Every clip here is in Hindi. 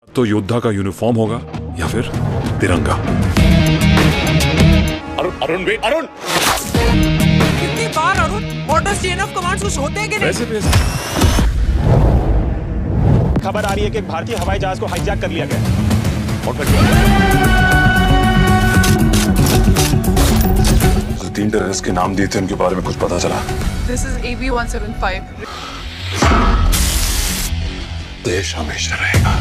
तो योद्धा का यूनिफॉर्म होगा या फिर तिरंगा। अरुण वेट, अरुण कितनी बार Arun, order chain of commands कुछ होते हैं कि नहीं? वैसे खबर आ रही है कि एक भारतीय हवाई जहाज को हाईजैक कर लिया गया। जो 3 टेररिस्ट के नाम दिए थे उनके बारे में कुछ पता चला? This is AB-175. देश हमेशा रहेगा।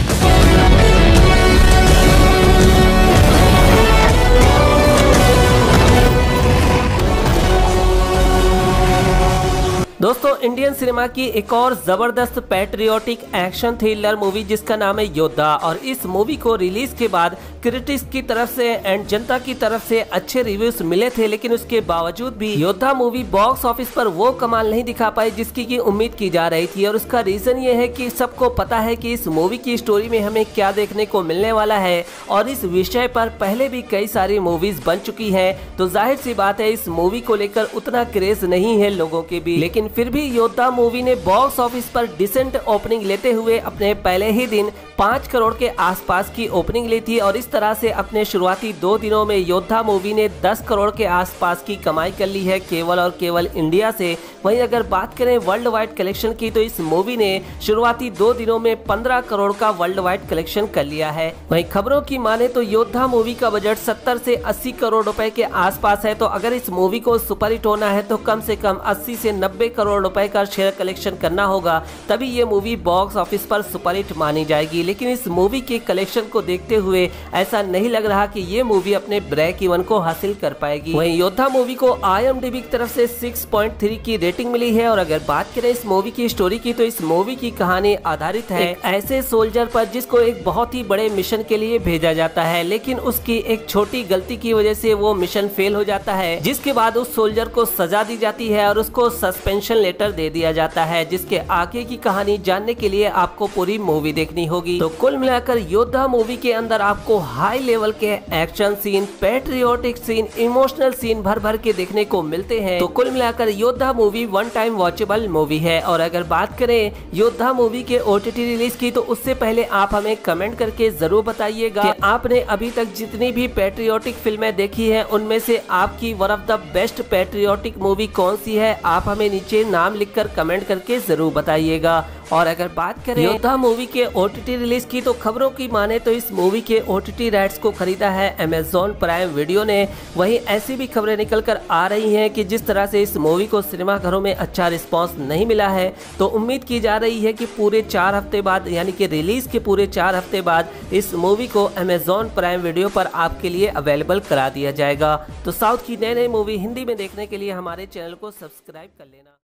दोस्तों, इंडियन सिनेमा की एक और जबरदस्त पैट्रियोटिक एक्शन थ्रिलर मूवी जिसका नाम है योद्धा, और इस मूवी को रिलीज के बाद क्रिटिक्स की तरफ से एंड जनता की तरफ से अच्छे रिव्यूज मिले थे, लेकिन उसके बावजूद भी योद्धा मूवी बॉक्स ऑफिस पर वो कमाल नहीं दिखा पाई जिसकी की उम्मीद की जा रही थी। और उसका रीजन ये है कि सबको पता है कि इस मूवी की स्टोरी में हमें क्या देखने को मिलने वाला है, और इस विषय पर पहले भी कई सारी मूवीज बन चुकी है, तो जाहिर सी बात है इस मूवी को लेकर उतना क्रेज नहीं है लोगों के भी। लेकिन फिर भी योद्धा मूवी ने बॉक्स ऑफिस पर डिसेंट ओपनिंग लेते हुए अपने पहले ही दिन 5 करोड़ के आसपास की ओपनिंग ली थी, और इस तरह से अपने शुरुआती 2 दिनों में योद्धा मूवी ने 10 करोड़ के आसपास की कमाई कर ली है केवल और केवल इंडिया से। वहीं अगर बात करें वर्ल्ड वाइड कलेक्शन की, तो इस मूवी ने शुरुआती 2 दिनों में 15 करोड़ का वर्ल्ड वाइड कलेक्शन कर लिया है। वहीं खबरों की माने तो योद्धा मूवी का बजट 70 से 80 करोड़ रुपए के आसपास है, तो अगर इस मूवी को सुपरहिट होना है तो कम से कम 80 से 90 करोड़ रुपए का शेयर कलेक्शन करना होगा, तभी ये मूवी बॉक्स ऑफिस पर सुपरहिट मानी जाएगी। लेकिन इस मूवी के कलेक्शन को देखते हुए ऐसा नहीं लग रहा कि ये मूवी अपने ब्रेक इवन को हासिल कर पाएगी। वहीं योद्धा मूवी को IMDb की तरफ से 6.3 की रेटिंग मिली है। और अगर बात करें इस मूवी की स्टोरी की, तो इस मूवी की कहानी आधारित है एक ऐसे सोल्जर पर जिसको एक बहुत ही बड़े मिशन के लिए भेजा जाता है, लेकिन उसकी एक छोटी गलती की वजह से वो मिशन फेल हो जाता है, जिसके बाद उस सोल्जर को सजा दी जाती है और उसको सस्पेंशन लेटर दे दिया जाता है। जिसके आगे की कहानी जानने के लिए आपको पूरी मूवी देखनी होगी। तो कुल मिलाकर योद्धा मूवी के अंदर आपको हाई लेवल के action scene, patriotic scene, emotional scene भर भर के देखने को मिलते हैं। तो कुल मिलाकर योद्धा मूवी 1 टाइम वॉचेबल मूवी है। और अगर बात करें योद्धा मूवी के OTT रिलीज की, तो उससे पहले आप हमें कमेंट करके जरूर बताइएगा कि आपने अभी तक जितनी भी पैट्रियोटिक फिल्में देखी है उनमें से आपकी one of the best patriotic movie कौन सी है। आप हमें नीचे नाम लिखकर कमेंट करके जरूर बताइएगा। और अगर बात करें योद्धा मूवी के OTT रिलीज की, तो खबरों की माने तो इस मूवी के OTT राइट्स को खरीदा है अमेज़न प्राइम वीडियो ने। वहीं ऐसी भी खबरें निकल कर आ रही हैं कि जिस तरह से इस मूवी को सिनेमा घरों में अच्छा रिस्पांस नहीं मिला है, तो उम्मीद की जा रही है कि पूरे 4 हफ्ते बाद, यानी कि रिलीज के पूरे 4 हफ्ते बाद इस मूवी को अमेज़न प्राइम वीडियो पर आपके लिए अवेलेबल करा दिया जाएगा। तो साउथ की नई नई मूवी हिंदी में देखने के लिए हमारे चैनल को सब्सक्राइब कर लेना।